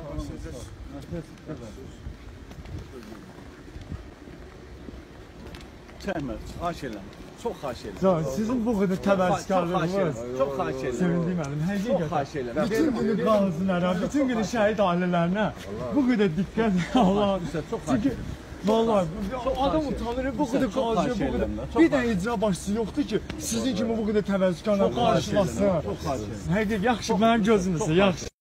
Çəkmə, xahiş edirəm. Çox xahiş edirəm. Sizin bu qədər təvəkkülkarlığınız Çox xahiş edirəm. sevindim mənim. Çox Həqiqətən. xahiş edirəm. Bütün günü qazilərə, bütün günü şəhid ailələrinə bu qədər diqqət Allah. Çox xahiş edirəm. Vallahi adam utanır, bu qədər qaziyə bu qədər. Bir də icra başçısı yoxdur ki, sizin kimi bu qədər təvəkkülkarla qarşılasın. Çox xahiş edirəm. Həqiqətən yaxşı mənim gözümüzdə, yaxşı.